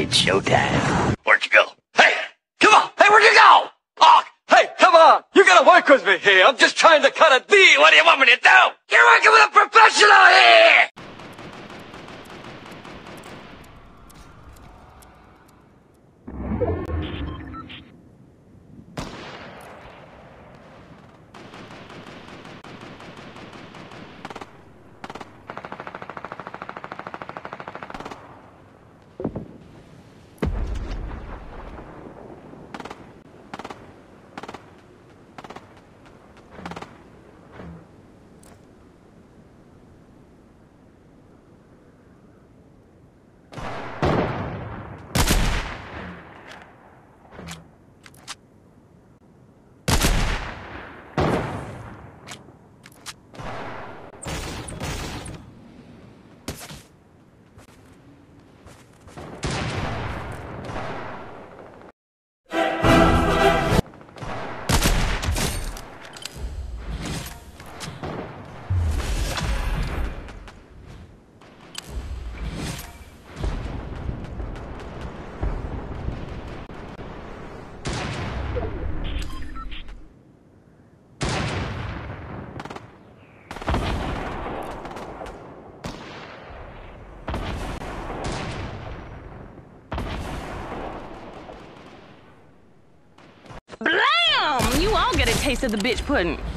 It's showtime. Where'd you go? Hey! Come on! Hey, where'd you go? Oh, hey, come on! You gotta work with me here. I'm just trying to cut a deal. What do you want me to do? You're working with a professional here! Blam! You all get a taste of the bitch pudding.